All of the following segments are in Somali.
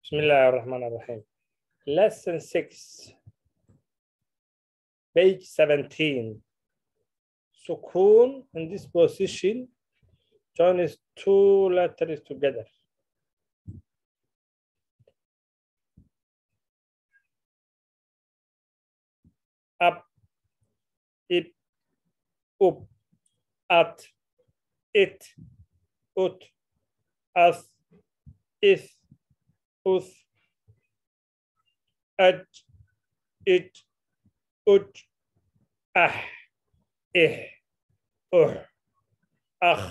بسم الله الرحمن الرحيم. Lesson 6, page 17. Sukun in this position joins two letters together. Up, it, up, at, it, ut, as, is, us, at, it, ut, ah, ach,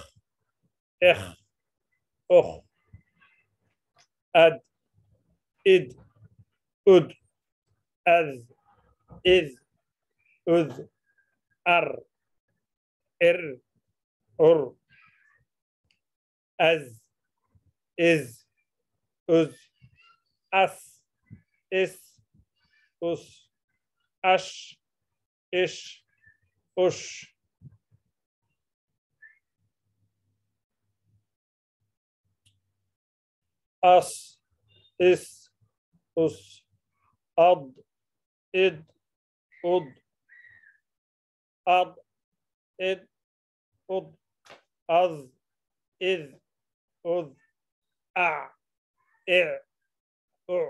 ad, id, ud, as, is, uz, ar, ur, as, is, uz, as, is, us, ash, ish, ush. As, is, us, ad, id, ud, ad, id, ud, az, is, uz, a, u,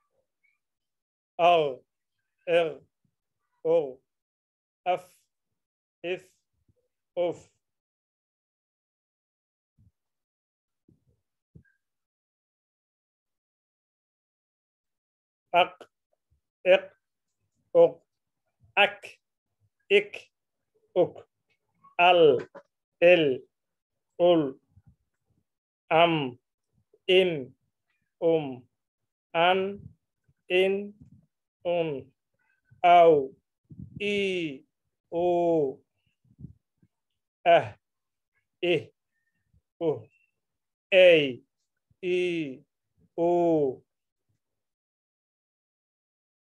al, o, af, if, of. Ak, ik, ok, ak, ik, uk, al, il, ul, am, im, an, in, un, au, i, o, i, u, ei, i, o,